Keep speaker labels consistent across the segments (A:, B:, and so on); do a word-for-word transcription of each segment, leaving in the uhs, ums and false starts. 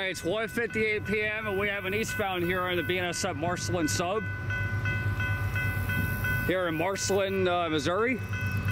A: Okay, it's one fifty-eight p m and we have an eastbound here on the B N S F Marceline sub here in Marceline, uh, Missouri.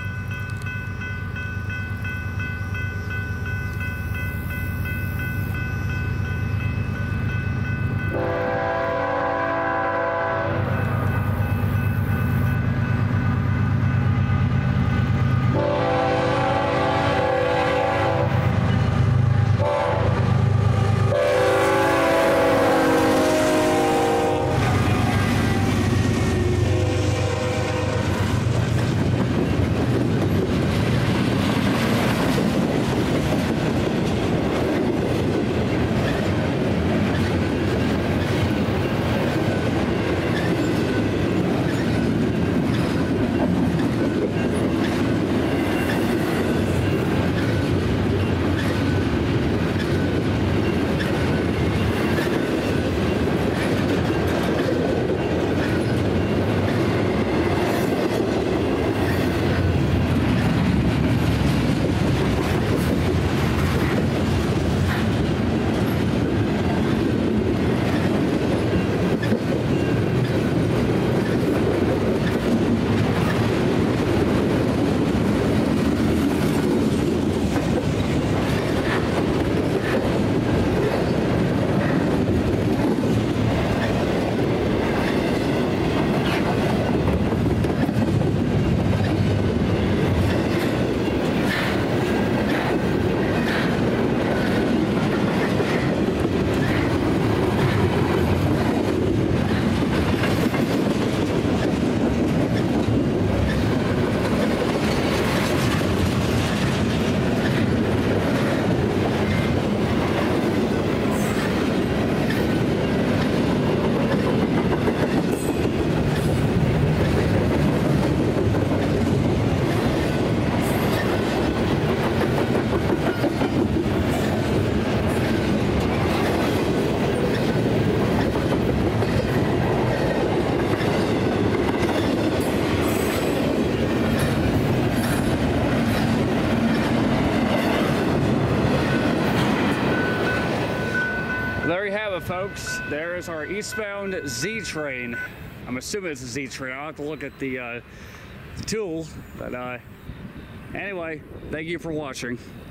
A: There you have it, folks. There is our eastbound Z train. I'm assuming it's a Z train. I'll have to look at the, uh, the tool. But uh, anyway, thank you for watching.